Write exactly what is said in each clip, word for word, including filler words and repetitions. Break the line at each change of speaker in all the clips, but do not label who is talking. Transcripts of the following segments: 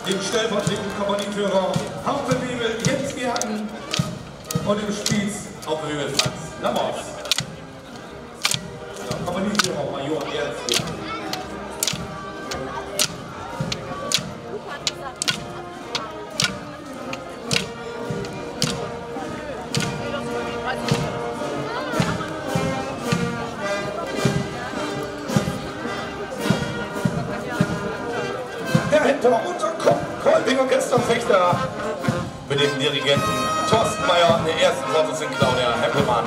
dem stellvertretenden Kompanieführer Hauptbefehl Jens Gerken und dem Spieß Hauptbefehl Franz Lammers. Ja, Kompanieführer Major Ernst Gerken. Hinter unser Kolping-Orchesterfechter mit dem Dirigenten Thorsten Meyer, der ersten Vorsitzenden Claudia Hempelmann.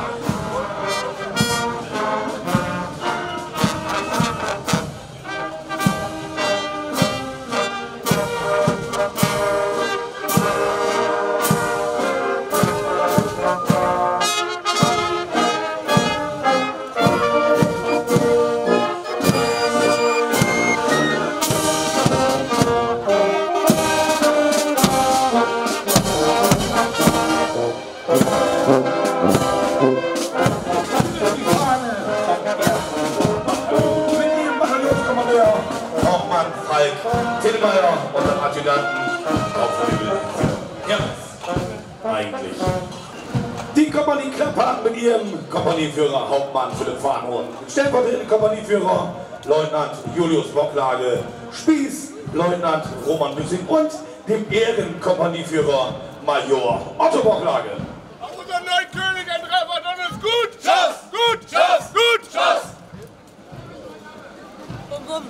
Tillmeier und den Adjutanten Hauptbefehl Ernst. Eigentlich. Die Kompanie Klappert mit ihrem Kompanieführer Hauptmann Philipp Farnhorn, stellvertretenden Kompanieführer Leutnant Julius Bocklage, Spieß Leutnant Roman Büssing und dem Ehrenkompanieführer Major Otto Bocklage.
Auf unseren neuen König ein Treffer, dann ist gut! Schuss! Gut! Schuss! Gut! Schuss! Bum, bum.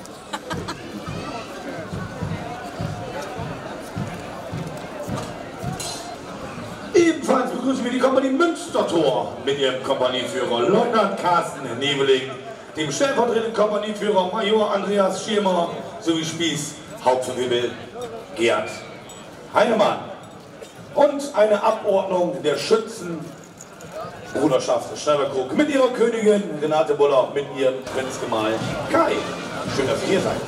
Ebenfalls begrüßen wir die Kompanie Münstertor mit ihrem Kompanieführer Leutnant Carsten Neveling, dem stellvertretenden Kompanieführer Major Andreas Schirmer sowie Spieß Hauptbefehl Gerd Heinemann. Und eine Abordnung der Schützen Bruderschaft Schneiderkrug mit ihrer Königin Renate Buller, mit ihrem Prinzgemahl Kai. Schön, dass ihr hier seid.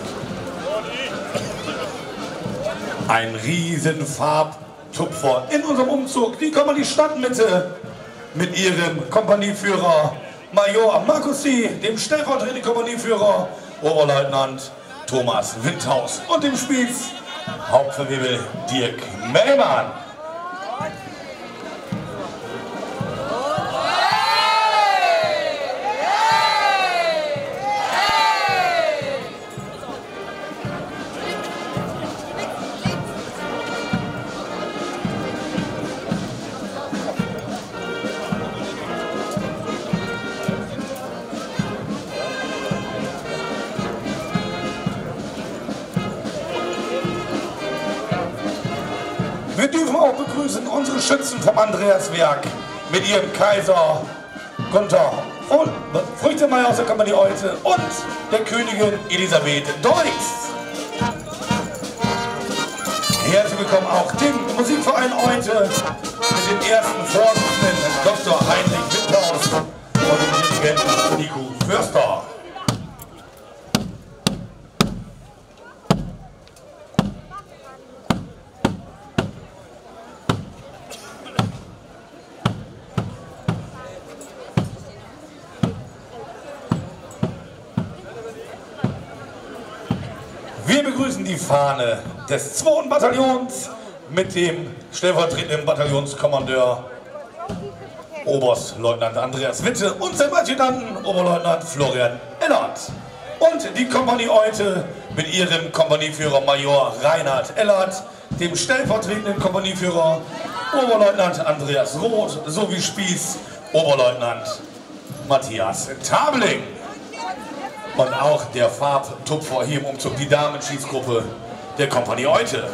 Ein riesen Farbtupfer in unserem Umzug. Die Kompanie Stadtmitte mit ihrem Kompanieführer Major Markus C., dem stellvertretenden Kompanieführer Oberleutnant Thomas Windhaus und dem Spieß Hauptbefehl Dirk Mellmann. Wir dürfen auch begrüßen unsere Schützen vom Andreaswerk mit ihrem Kaiser Gunther und Früchtemeier aus der Kompanie Eute und der Königin Elisabeth Deutz. Herzlich willkommen auch dem Musikverein Eute mit dem ersten Vorsitzenden Doktor Heinrich Windhaus und dem Dirigenten Nico Förster. Wir begrüßen die Fahne des zweiten Bataillons mit dem stellvertretenden Bataillonskommandeur Oberstleutnant Andreas Witte und seinem Adjutanten Oberleutnant Florian Ellert. Und die Kompanie Eute mit ihrem Kompanieführer Major Reinhard Ellert, dem stellvertretenden Kompanieführer Oberleutnant Andreas Roth sowie Spieß Oberleutnant Matthias Tabeling. Und auch der Farbtupfer hier im Umzug, die Damenschießgruppe der Kompanie Eute.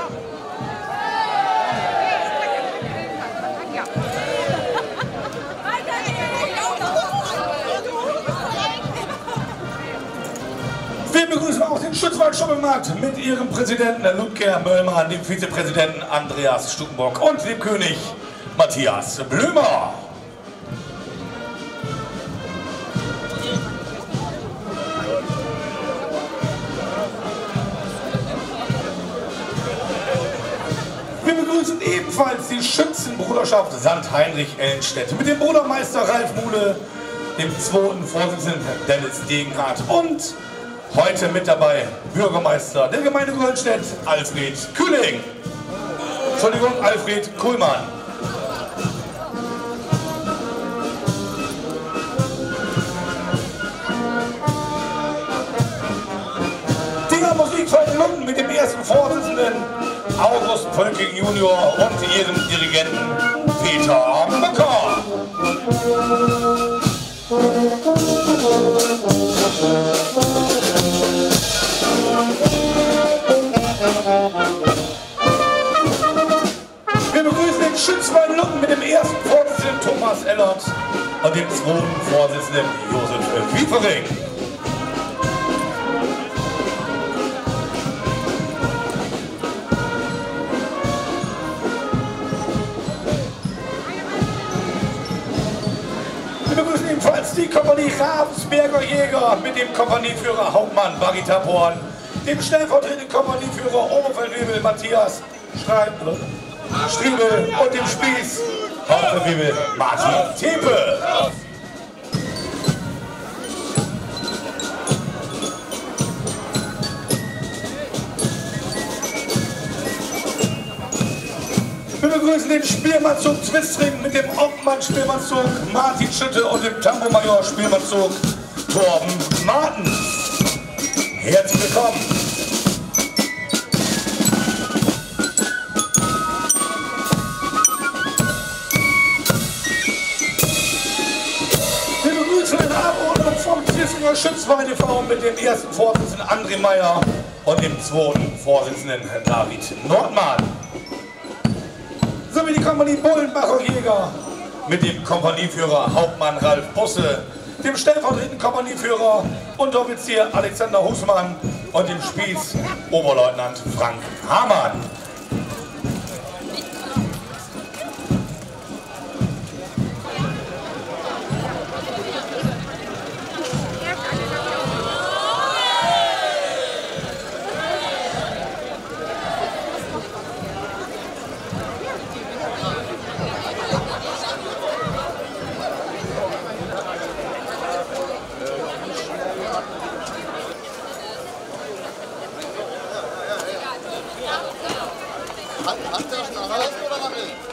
Wir begrüßen auch den Schützwald-Schummelmarkt mit ihrem Präsidenten Ludger Möllmann, dem Vizepräsidenten Andreas Stukenbock und dem König Matthias Blömer. Wir begrüßen ebenfalls die Schützenbruderschaft Sankt Heinrich Ellenstedt mit dem Brudermeister Ralf Muhle, dem zweiten Vorsitzenden Dennis Degenhardt und Heute mit dabei Bürgermeister der Gemeinde Grünstedt, Alfred Kühling. Entschuldigung, Alfred Kuhlmann. Dinger Musik von Lund mit dem ersten Vorsitzenden August Pölking Junior und ihrem Dirigenten Peter Mücker. Wir begrüßen den Schützwein Lund mit dem ersten Vorsitzenden Thomas Ellert und dem zweiten Vorsitzenden Josef Wiefering. Wir begrüßen ebenfalls die Kompanie Ravensberger Jäger mit dem Kompanieführer Hauptmann Barry Taporn, dem stellvertretenden Kompanieführer Oberfeldwebel Matthias Schreiber, Striebel und dem Spieß Hauptfeldwebel Martin Tepe. Wir begrüßen den Spielmannzug Twistring mit dem Obmann-Spielmannzug Martin Schütte und dem Tambo-Major-Spielmannzug Torben Martens. Herzlich willkommen. Wir begrüßen den Abordnung vom Twistinger Schützwein e V mit dem ersten Vorsitzenden André Meyer und dem zweiten Vorsitzenden David Nordmann. Sowie die Kompanie Bullenbacher Jäger mit dem Kompanieführer Hauptmann Ralf Busse, dem stellvertretenden Kompanieführer Unteroffizier Alexander Husmann und dem Spieß Oberleutnant Frank Hamann.
Handtaschen an Hals oder nach innen?